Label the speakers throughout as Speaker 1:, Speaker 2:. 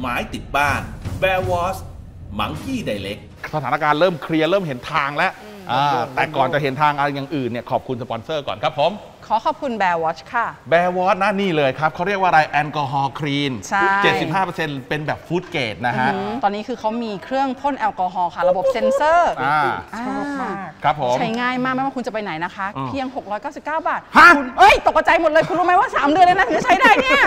Speaker 1: ม้ติดบ้าน Bear Wars Monkey Direct
Speaker 2: สถานการณ์เริ่มเคลียร์เริ่มเห็นทางแล้วแต่ก่อนจะเห็นทางอะไรอย่างอื่นเนี่ยขอบคุณสปอนเซอร์ก่อนครับผม
Speaker 3: ขอขอบคุณ Bear Watch ค่ะ
Speaker 2: Bear Watch นะนี่เลยครับเขาเรียกว่าอะไรแอลกอฮอล์คลีน
Speaker 3: ใช่
Speaker 2: 75% เป็นแบบฟู้ดเกรดนะฮะ
Speaker 3: ตอนนี้คือเขามีเครื่องพ่นแอลกอฮอล์ค่ะระบบเซ็นเซอร์
Speaker 2: ชอบมากครับผม
Speaker 3: ใช้ง่ายมากไม่ว่าคุณจะไปไหนนะคะเพียง699 บาท
Speaker 2: ฮะ
Speaker 3: เอ้ยตกใจหมดเลยคุณรู้ไหมว่า3 เดือนเลยนะถึงจะใช้ได้เนี่ย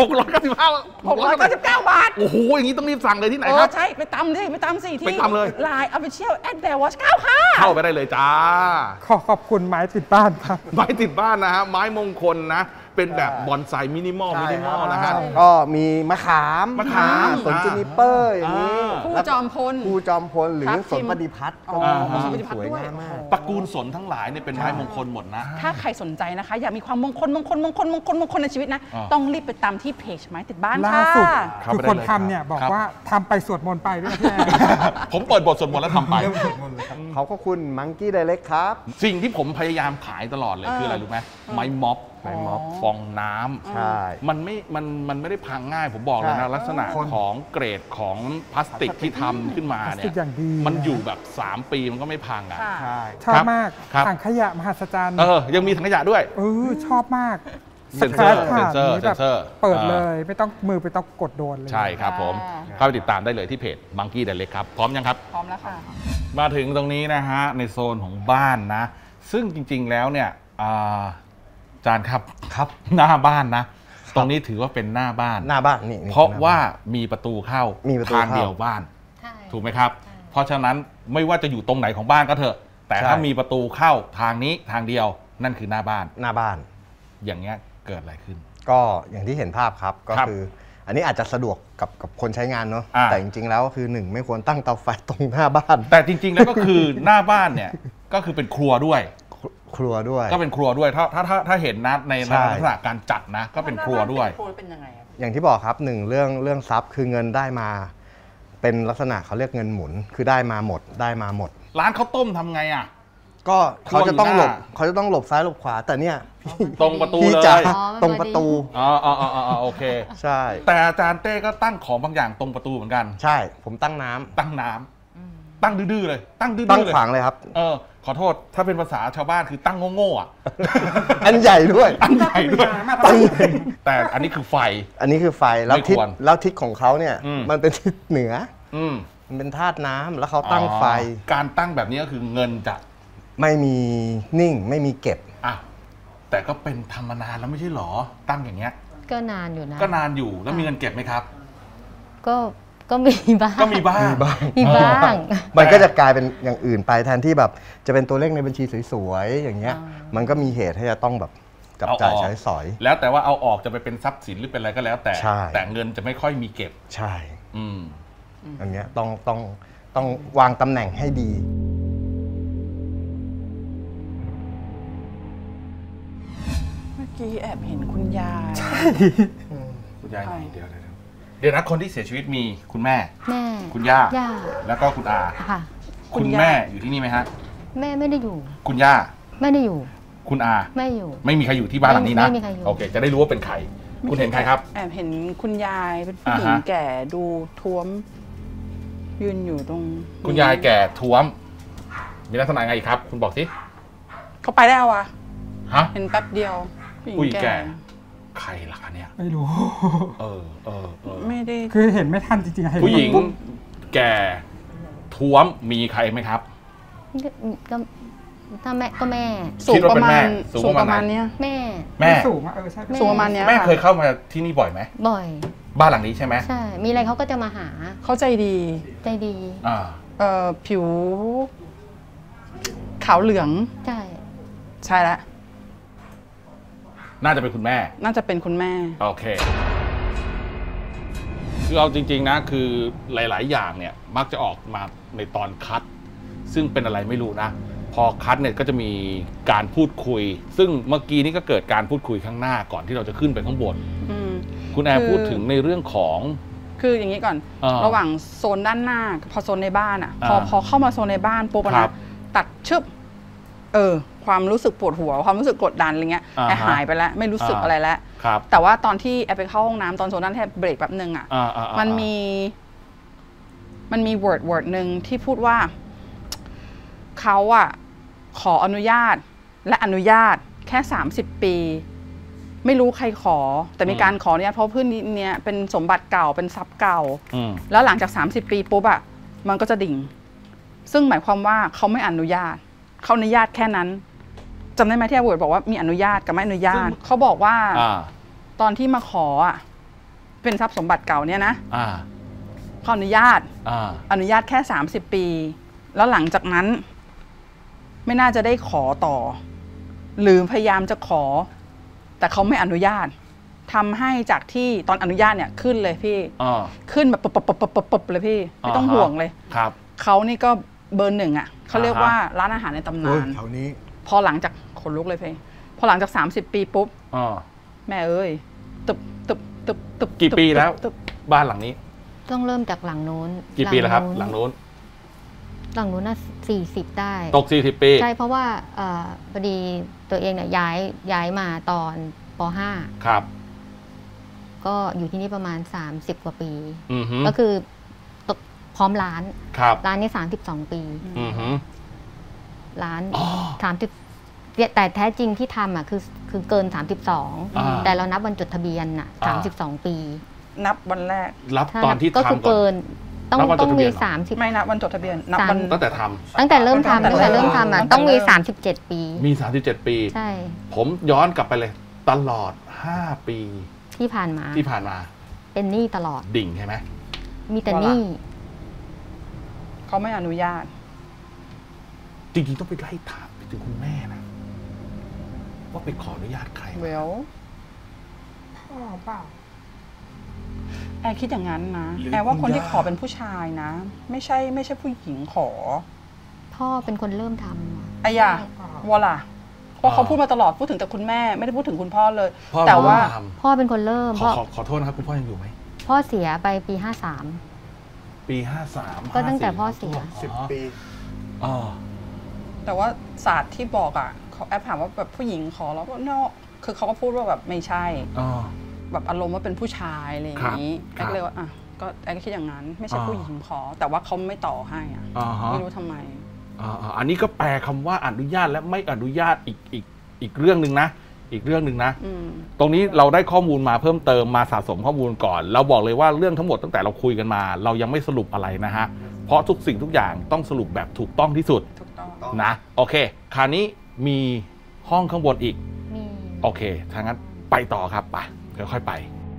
Speaker 2: 699
Speaker 3: บาท
Speaker 2: โอ้โหอย่างนี้ต้องรีบสั่งเลยที่ไหนครับ
Speaker 3: ใช่ไปตามสิที่
Speaker 2: ไปตามเลย
Speaker 3: Line Official @Bear Watch 9ค่ะ
Speaker 2: เข้าไปได้เลยจ้า
Speaker 4: ขอบคุณไม้ติดบ้านครับ
Speaker 2: ไม้ติดบ้านนะฮะไม้มงคลนะเป็นแบบบอนไซมินิมอลนะฮะ
Speaker 5: ก็มีมะขาม สนจูนิเปอร์อย่างนี้
Speaker 3: คู่จอมพล
Speaker 5: หรือสนปฏิพัฒน์ก็สวยงามมาก
Speaker 2: ตระกูลสนทั้งหลายเนี่ยเป็นไม้มงคลหมดนะ
Speaker 3: ถ้าใครสนใจนะคะอยากมีความมงคลในชีวิตนะต้องรีบไปตามที่เพจไม้ติดบ้านค่ะ
Speaker 4: ล่าสุดคือคนทำเนี่ยบอกว่าทำไปสวดมนต์ไปด้วยพี่แอน
Speaker 2: ผมเปิดบทสวดมนต์แล้วทำไป
Speaker 5: เขาก็คุณมังกี้ไดเรกครับ
Speaker 2: สิ่งที่ผมพยายามขายตลอดเลยคืออะไรรู้ไหมไม้ม็อบฟองน้ำ
Speaker 5: ใช่
Speaker 2: มันไม่ได้พังง่ายผมบอกเลยนะลักษณะของเกรดของพลาสติกที่ทำขึ้นมาเนี่ยมันอยู่แบบ3 ปีมันก็ไม่พังอ่ะ
Speaker 4: ชอบมากถังขยะมหัศจรรย์
Speaker 2: ยังมีถังขยะด้วย
Speaker 4: ชอบมาก
Speaker 2: เซ็นเซอร์
Speaker 4: เปิดเลยไม่ต้องมือไปต้องกดโดนเลย
Speaker 2: ใช่ครับผมเข้าไปติดตามได้เลยที่เพจ Monkey Direct ครับพร้อมยังครับ
Speaker 3: พร้อมแล้วค่ะ
Speaker 2: มาถึงตรงนี้นะฮะในโซนของบ้านนะซึ่งจริงๆแล้วเนี่ยจานครับหน้าบ้านนะตรงนี้ถือว่าเป็นหน้าบ้าน
Speaker 5: นี่
Speaker 2: เพราะว่ามีประตูเข้าทางเดียวบ้านถูกไหมครับเพราะฉะนั้นไม่ว่าจะอยู่ตรงไหนของบ้านก็เถอะแต่ถ้ามีประตูเข้าทางนี้ทางเดียวนั่นคือหน้าบ้านอย่างเงี้ยเกิดอะไรขึ้น
Speaker 5: ก็อย่างที่เห็นภาพครับก็คืออันนี้อาจจะสะดวกกับคนใช้งานเนาะแต่จริงๆแล้วก็คือ1ไม่ควรตั้งเตาไฟตรงหน้าบ้าน
Speaker 2: แต่จริงๆแล้วก็คือหน้าบ้านเนี่ยก็คือเป็นครัวด้วยก็เป็นครัวด้วยถ้าเห็นนะในลักษณะการจัดนะก็เป็นครัวด้วย
Speaker 3: เป็นยังไง
Speaker 5: อย่างที่บอกครับ1เรื่องทรัพย์คือเงินได้มาเป็นลักษณะเขาเรียกเงินหมุนคือได้มาหมด
Speaker 2: ร้านข้าวต้มทำไงอ่ะ
Speaker 5: ก็เขาจะต้องหลบซ้ายหลบขวาแต่เนี่ย
Speaker 2: ตรงประตูเลย
Speaker 5: ตรงประตู
Speaker 2: โอเค
Speaker 5: ใช่
Speaker 2: แต่อาจารย์เต้ก็ตั้งของบางอย่างตรงประตูเหมือนกัน
Speaker 5: ใช่ผมตั้งน้ำ
Speaker 2: ตั้งดื้อเลยตั้ง
Speaker 5: ขวางเลยครับ
Speaker 2: ขอโทษถ้าเป็นภาษาชาวบ้านคือตั้งโง่ๆอ่ะ
Speaker 5: อันใหญ่ด้วย
Speaker 2: แต่อันนี้คือไฟ
Speaker 5: แล้วทิศของเขาเนี่ยมันเป็นทิศเหนือมันเป็นธาตุน้ำแล้วเขาตั้งไฟ
Speaker 2: การตั้งแบบนี้ก็คือเงินจะ
Speaker 5: ไม่มีนิ่งไม่มีเก็บ
Speaker 2: แต่ก็เป็นธรรมนานแล้วไม่ใช่หรอตั้งอย่างเงี้ย
Speaker 6: ก็นานอยู่นะ
Speaker 2: ก็นานอยู่แล้วมีเงินเก็บไหมครับ
Speaker 6: ก็มีบ้าง
Speaker 5: มันก็จะกลายเป็นอย่างอื่นไปแทนที่แบบจะเป็นตัวเลขในบัญชีสวยๆอย่างเงี้ยมันก็มีเหตุให้จะต้องแบบจับจ่ายใช้สอย
Speaker 2: แล้วแต่ว่าเอาออกจะไปเป็นทรัพย์สินหรือเป็นอะไรก็แล้วแต่เงินจะไม่ค่อยมีเก็บ
Speaker 5: ใช่อันเนี้ยต้องวางตำแหน่งให้ดี
Speaker 3: เมื่อกี้แอบเห็นคุณยาย
Speaker 4: ใช่
Speaker 2: คุณยายเดี๋ยวนะคนที่เสียชีวิตมีคุณแม่คุณย่าแล้วก็คุณอาคุณแม่อยู่ที่นี่ไหมฮะ
Speaker 6: แม่ไม่ได้อยู่
Speaker 2: คุณย่า
Speaker 6: ไม่ได้อยู่
Speaker 2: คุณอา
Speaker 6: ไม่อยู่
Speaker 2: ไม่มีใครอยู่ที่บ้านหลังนี้นะโอเคจะได้รู้ว่าเป็นใครคุณเห็นใครครับ
Speaker 3: แอบเห็นคุณยายเป็นผู้หญิงแก่ดูท้วมยืนอยู่ตรง
Speaker 2: คุณยายแก่ท้วมมีลักษณะไงครับคุณบอกสิ
Speaker 3: เขาไปแล้วอะ
Speaker 2: ฮะ
Speaker 3: เห็นแป๊บเดียว
Speaker 2: ผู้หญิงแก่ใครล่ะเนี่ย
Speaker 4: ไม่รู้
Speaker 3: ไม่ได้
Speaker 4: คือเห็นไม่ทันจริง
Speaker 2: ๆผู้หญิงแก่ท้วมมีใครไหมครับ
Speaker 6: ก็ถ้าแม่ก็แม่
Speaker 3: สูงประมาณนี้
Speaker 6: แม่
Speaker 4: สูงใช่
Speaker 3: สูงประมาณนี้
Speaker 2: แม่เคยเข้ามาที่นี่บ่อยไหม
Speaker 6: บ่อย
Speaker 2: บ้านหลังนี้ใช่ไหม
Speaker 6: ใช่มีอะไรเขาก็จะมาหา
Speaker 3: เขาใจดีผิวขาวเหลืองใช่แล้ว
Speaker 2: น่าจะเป็นคุณแม่โอเคคือเอาจริงๆนะคือหลายๆอย่างเนี่ยมักจะออกมาในตอนคัดซึ่งเป็นอะไรไม่รู้นะพอคัดเนี่ยก็จะมีการพูดคุยซึ่งเมื่อกี้นี้ก็เกิดการพูดคุยข้างหน้าก่อนที่เราจะขึ้นไปข้างบนคุณแอร์พูดถึงในเรื่องของ
Speaker 3: คืออย่างนี้ก่อนระหว่างโซนด้านหน้าพอโซนในบ้านอ่ะพอเข้ามาโซนในบ้านปุ๊บนะตัดชึบความรู้สึกปวดหัวความรู้สึกกดดันอะไรเงี้ยแอร์หายไปแล้วไม่รู้สึกอะไรแล้วแต่ว่าตอนที่แอร์ไปเข้าห้องน้ำตอนโซนนั้นแอร์เบรกแป๊บนึงอ่ะมันมี word หนึ่งที่พูดว่าเขาอ่ะขออนุญาตและอนุญาตแค่30 ปีไม่รู้ใครขอแต่มีการขอเนี่ยเพราะพื้นนี้เนี่ยเป็นสมบัติเก่าเป็นทรัพย์เก่าแล้วหลังจาก30 ปีปุ๊บอ่ะมันก็จะดิ่งซึ่งหมายความว่าเขาไม่อนุญาตเขาอนุญาตแค่นั้นจำได้ไหมที่อาเวิร์ดบอกว่ามีอนุญาตกับไม่อนุญาตเขาบอกว่าตอนที่มาขออ่ะเป็นทรัพย์สมบัติเก่าเนี่ยนะเขาอนุญาตแค่30 ปีแล้วหลังจากนั้นไม่น่าจะได้ขอต่อหรือพยายามจะขอแต่เขาไม่อนุญาตทำให้จากที่ตอนอนุญาตเนี่ยขึ้นเลยพี่ขึ้นแบบปบเลยพี่ไม่ต้องห่วงเลยครับเขานี่ก็เบอร์ 1อ่ะเขาเรียกว่าร้านอาหารในตำนานแถวนี้พอหลังจากขนลุกเลยพี่พอหลังจาก30 ปีปุ๊บแม่เอ้ยตึบ
Speaker 2: กี่ปีแล้วบ้านหลังนี้
Speaker 6: ต้องเริ่มจากหลังโน้น
Speaker 2: กี่ปีแล้วครับหลังโน้น
Speaker 6: น่ะ40ได้
Speaker 2: ตก40 ปี
Speaker 6: ใช่เพราะว่าพอดีตัวเองเนี่ยย้ายมาตอนป.5
Speaker 2: ครับ
Speaker 6: ก็อยู่ที่นี่ประมาณ30 กว่าปีก็คือพร้อมร้านนี้32 ปีร้าน30แต่แท้จริงที่ทำอ่ะคือเกิน32แต่เรานับวันจดทะเบียนอ่ะ32 ปี
Speaker 3: นับวันแรก
Speaker 2: รับตอนที่ทำ
Speaker 6: ก็คือเกินต้องมี30
Speaker 3: ไม่นับวันจดทะเบียนนับวัน
Speaker 2: ตั้งแต่
Speaker 6: เริ่มทำอ่ะต้องมี37 ปี
Speaker 2: มี37 ปี
Speaker 6: ใช่
Speaker 2: ผมย้อนกลับไปเลยตลอด5 ปี
Speaker 6: ที่ผ่านมาเป็นหนี้ตลอด
Speaker 2: ดิ่งใช่ไหม
Speaker 6: มีแต่หนี้
Speaker 3: เขาไม่อนุญาต
Speaker 2: จริงๆต้องไปไล่ถามไปถึงคุณแม่นะว่าไปขออนุญาตใคร
Speaker 3: เปล่าแอร์คิดอย่างนั้นนะแอร์ว่าคนที่ขอเป็นผู้ชายนะไม่ใช่ผู้หญิงขอ
Speaker 6: พ่อเป็นคนเริ่มทำ
Speaker 3: ไอ้ยาวอล่ะเพราะเขาพูดมาตลอดพูดถึงแต่คุณแม่ไม่ได้พูดถึงคุณพ่อเลยแต่ว่า
Speaker 6: พ่อเป็นคนเริ่ม
Speaker 2: ขอโทษนะครับคุณพ่อยังอยู่ไหม
Speaker 6: พ่อเสียไปปี53
Speaker 2: ปี53
Speaker 6: ก็ตั้งแต่พ่อเสีย
Speaker 5: 10 ปี
Speaker 3: แต่ว่าศาสตร์ที่บอกอ่ะเขาแอบถามว่าแบบผู้หญิงขอแล้วก็เนาะคือเขาก็พูดว่าแบบไม่ใช่แบบอารมณ์ว่าเป็นผู้ชายอะไรอย่างนี้แอ๊กเลยว่าอ่ะก็แอ๊กคิดอย่างนั้นไม่ใช่ผู้หญิงขอแต่ว่าเขาไม่ต่อให้อ่ะไม่รู้ทำไม
Speaker 2: อันนี้ก็แปลคำว่าอนุญาตและไม่อนุญาตอีกเรื่องหนึ่งนะตรงนี้เราได้ข้อมูลมาเพิ่มเติมมาสะสมข้อมูลก่อนเราบอกเลยว่าเรื่องทั้งหมดตั้งแต่เราคุยกันมาเรายังไม่สรุปอะไรนะฮะเพราะทุกสิ่งทุกอย่างต้องสรุปแบบถูกต้องที่สุดนะโอเคคราวนี้มีห้องข้างบนอีกโอเคถ้างั้นไปต่อครับไปค่อยๆไป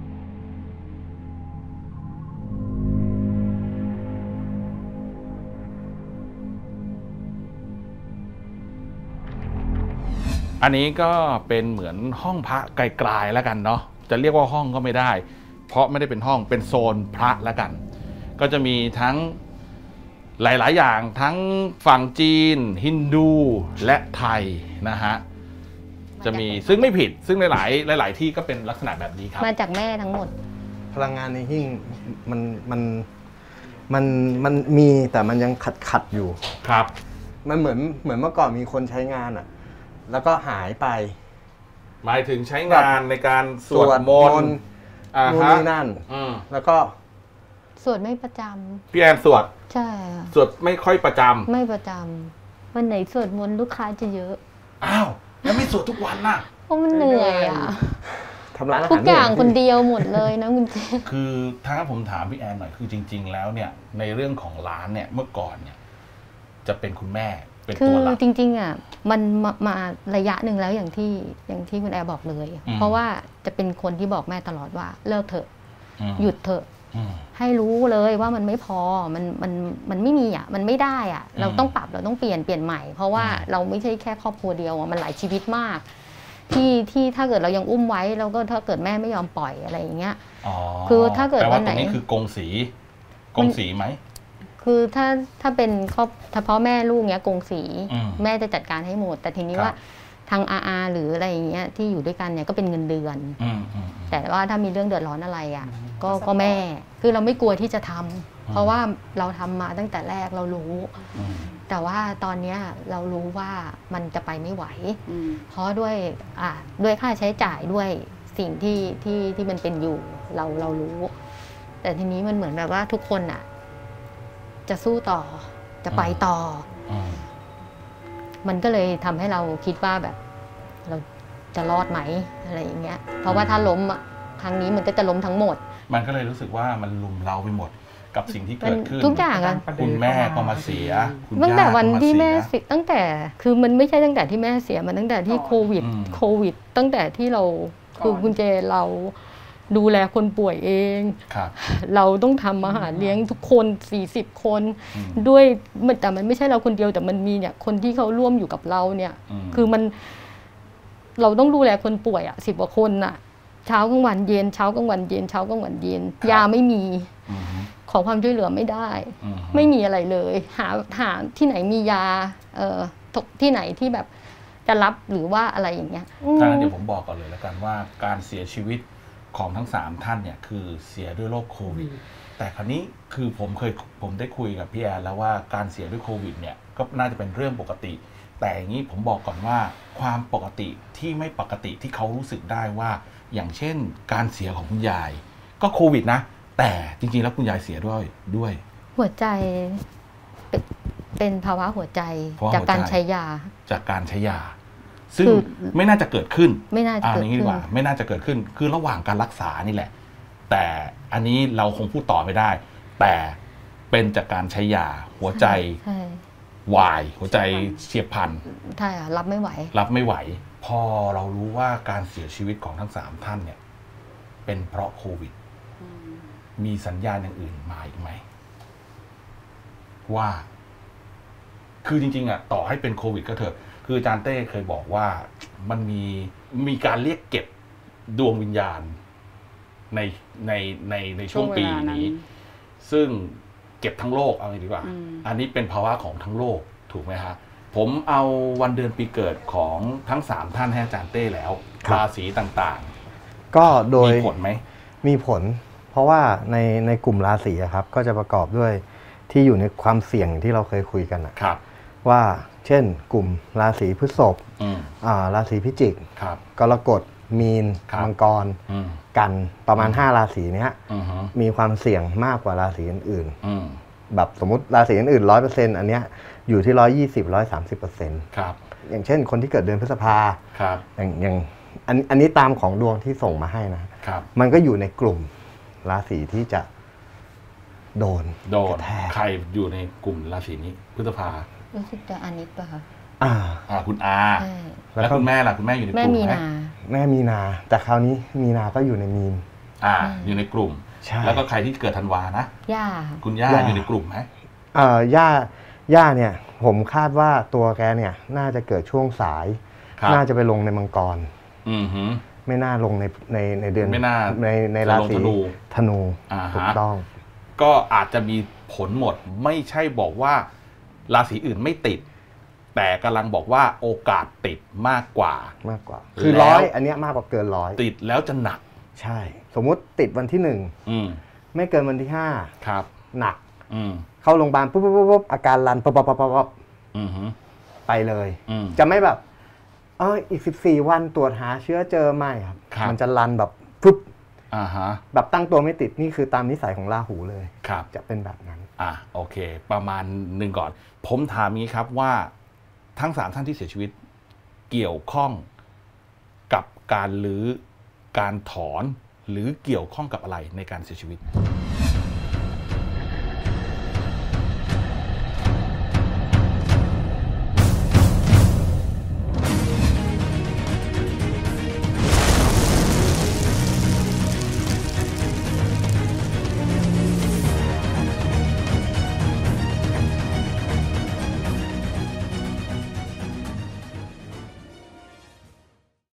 Speaker 2: อันนี้ก็เป็นเหมือนห้องพระไกลๆแล้วกันเนาะจะเรียกว่าห้องก็ไม่ได้เพราะไม่ได้เป็นห้องเป็นโซนพระแล้วกันก็จะมีทั้งหลายๆอย่างทั้งฝั่งจีนฮินดูและไทยนะฮะจะมีซึ่งไม่ผิดซึ่งหลายที่ก็เป็นลักษณะแบบนี้ครับ
Speaker 6: มาจากแม่ทั้งหมด
Speaker 5: พลังงานในหิ้งมันมีแต่มันยังขัดอยู่
Speaker 2: ครับ
Speaker 5: มันเหมือนเมื่อก่อนมีคนใช้งานอ่ะแล้วก็หายไป
Speaker 2: หมายถึงใช้งานในการสวดมนต์
Speaker 5: นู่นนี่นั่นแล้วก็
Speaker 6: สวดไม่ประจำ
Speaker 2: พี่แอนสวด
Speaker 6: ใช่
Speaker 2: สวดไม่ค่อยประจำ
Speaker 6: ไม่ประจำวันไหนสวดมนต์ลูกค้าจะเยอะ
Speaker 2: อ้าวแล้วไม่สวดทุกวันน่ะ
Speaker 6: เพราะมันเหนื่อยอ่ะ
Speaker 5: ทำร้านอาหาร
Speaker 6: ทุกอย่างคนเดียวหมดเลยนะคุณเจ
Speaker 2: คือถ้าผมถามพี่แอนหน่อยคือจริงๆแล้วเนี่ยในเรื่องของร้านเนี่ยเมื่อก่อนเนี่ยจะเป็นคุณแม่เป็นตัวหลัก
Speaker 6: คือจริงๆอ่ะมันมาระยะหนึ่งแล้วอย่างที่คุณแอร์บอกเลยเพราะว่าจะเป็นคนที่บอกแม่ตลอดว่าเลิกเถอะหยุดเถอะให้รู้เลยว่ามันไม่พอมันไม่มีอ่ะมันไม่ได้อ่ะเราต้องปรับเราต้องเปลี่ยนใหม่เพราะว่าเราไม่ใช่แค่ครอบครัวเดียวมันหลายชีวิตมากที่ถ้าเกิดเรายังอุ้มไว้แล้วก็ถ้าเกิดแม่ไม่ยอมปล่อยอะไรอย่างเงี้ยคือถ้าเกิดวันไหน
Speaker 2: นี่คือกงสีไหม
Speaker 6: คือถ้าเป็นครอบเฉพาะแม่ลูกเงี้ยกงสีแม่จะจัดการให้หมดแต่ทีนี้ว่าทางอาหรืออะไรอย่างเงี้ยที่อยู่ด้วยกันเนี่ยก็เป็นเงินเดือนแต่ว่าถ้ามีเรื่องเดือดร้อนอะไรอ่ะก็แม่คือเราไม่กลัวที่จะทำเพราะว่าเราทำมาตั้งแต่แรกเรารู้แต่ว่าตอนเนี้ยเรารู้ว่ามันจะไปไม่ไหวเพราะด้วยค่าใช้จ่ายด้วยสิ่งที่มันเป็นอยู่เรารู้ แต่ทีนี้มันเหมือนแบบว่าทุกคนอ่ะจะสู้ต่อจะไปต่อมันก็เลยทำให้เราคิดว่าแบบเราจะรอดไหมอะไรอย่างเงี้ยเพราะว่าถ้าล้มอ่ะครั้งนี้มันก็จะล้มทั้งหมด
Speaker 2: มันก็เลยรู้สึกว่ามันลุมเราไปหมดกับสิ่งที่เกิดขึ้น
Speaker 6: ทุกอย่างอะ
Speaker 2: คุณแม่ก็มาเสียคุณ
Speaker 6: ตั้งแต่
Speaker 2: ย่า
Speaker 6: วันที่
Speaker 2: ก็มาเสีย
Speaker 6: แม่เสียตั้งแต่คือมันไม่ใช่ตั้งแต่ที่แม่เสียมันตั้งแต่ที่โควิดตั้งแต่ที่เราคือคุณเจเราดูแลคนป่วยเองเราต้องทำอาหารเลี้ยงทุกคน40 คนด้วยแต่มันไม่ใช่เราคนเดียวแต่มันมีเนี่ยคนที่เขาร่วมอยู่กับเราเนี่ยคือมันเราต้องดูแลคนป่วยอ่ะ10 กว่าคนน่ะเช้ากลางวันเย็นเช้ากลางวันเย็นเช้ากลางวันเย็นยาไม่มีขอความช่วยเหลือไม่ได้ไม่มีอะไรเลยหาที่ไหนมียาที่ไหนที่แบบจะรับหรือว่าอะไรอย่างเงี้ย
Speaker 2: ดังนั้นเดี๋ยวผมบอกก่อนเลยแล้วกันว่าการเสียชีวิตของทั้ง3ท่านเนี่ยคือเสียด้วยโรคโควิดแต่คราวนี้คือผมได้คุยกับพี่แอนแล้วว่าการเสียด้วยโควิดเนี่ยก็น่าจะเป็นเรื่องปกติแต่อย่างนี้ผมบอกก่อนว่าความปกติที่ไม่ปกติที่เขารู้สึกได้ว่าอย่างเช่นการเสียของคุณยายก็โควิดนะแต่จริงๆแล้วคุณยายเสียด้วย
Speaker 6: หัวใจเป็นภาวะหัวใจจากการใช้ยา
Speaker 2: ซึ่งไม่น่าจะเกิดขึ้น
Speaker 6: ไม่น่าจะเกิดขึ้นดีกว่า
Speaker 2: ไม่น่าจะเกิดขึ้นคือระหว่างการรักษานี่แหละแต่อันนี้เราคงพูดต่อไม่ได้แต่เป็นจากการใช้ยาหัวใจวายหัวใจเฉียบพลัน
Speaker 6: ใช่รับไม่ไหว
Speaker 2: พอเรารู้ว่าการเสียชีวิตของทั้ง3ท่านเนี่ยเป็นเพราะโควิดมีสัญญาณอย่างอื่นมาอีกไหมว่าคือจริงๆอ่ะต่อให้เป็นโควิดก็เถอะคืออาจารย์เต้เคยบอกว่ามันมีการเรียกเก็บดวงวิญญาณในช่วงปีนี้ซึ่งเก็บทั้งโลกเอาอย่างนี้ดีกว่าอันนี้เป็นภาวะของทั้งโลกถูกไหมฮะผมเอาวันเดือนปีเกิดของทั้ง3ท่านให้อาจารย์เต้แล้วราศีต่าง
Speaker 5: ๆก็โดย
Speaker 2: มีผลไหม
Speaker 5: มีผลเพราะว่าในกลุ่มราศีครับก็จะประกอบด้วยที่อยู่ในความเสี่ยงที่เราเคยคุยกันนะครับว่าเช่นกลุ่มราศีพฤษภราศีพิจิกกรกฎมีนมังกรกันประมาณ5ราศีนี้มีความเสี่ยงมากกว่าราศีอื่นๆแบบสมมติราศีอื่น 100% อันเนี้ยอยู่ที่120-130%ครับอย่างเช่นคนที่เกิดเดือนพฤษภาอย่างอันนี้ตามของดวงที่ส่งมาให้นะครับมันก็อยู่ในกลุ่มราศีที่จะโดน
Speaker 2: ใครอยู่ในกลุ่มราศีนี้พฤษภา
Speaker 6: รู้สึกจะอานิตป่ะคะ
Speaker 2: คุณอาแล้วคุณแม่ล่ะคุณแม่อยู่ในกลุ่มไหม
Speaker 5: แม่มีนาแต่คราวนี้มีนาก็อยู่ในมีน
Speaker 2: อยู่ในกลุ่มแล้วก็ใครที่เกิดธันวานะ
Speaker 6: ย่า
Speaker 2: คุณย่าอยู่ในกลุ่มไหม
Speaker 5: ย่าเนี่ยผมคาดว่าตัวแกเนี่ยน่าจะเกิดช่วงสายน่าจะไปลงในมังกรไม่น่าลงในเดือน
Speaker 2: ไม่น่า
Speaker 5: ในราศีธนูถูกต้อง
Speaker 2: ก็อาจจะมีผลหมดไม่ใช่บอกว่าราศีอื่นไม่ติดแต่กำลังบอกว่าโอกาสติดมากกว่า
Speaker 5: คือ100อันนี้มากกว่าเกิน100
Speaker 2: ติดแล้วจะหนัก
Speaker 5: ใช่สมมุติติดวันที่1ไม่เกินวันที่5
Speaker 2: ครับ
Speaker 5: หนักเข้าโรงพยาบาลปุ๊บอาการรันปั๊บไปเลยจะไม่แบบอีก14วันตรวจหาเชื้อเจอไม่ครับมันจะรันแบบปุ๊บแบบตั้งตัวไม่ติดนี่คือตามนิสัยของราหูเลยจะเป็นแบบนั้น
Speaker 2: โอเคประมาณหนึ่งก่อนผมถามงี้ครับว่าทั้ง3ท่านที่เสียชีวิตเกี่ยวข้องกับการรื้อการถอนหรือเกี่ยวข้องกับอะไรในการเสียชีวิต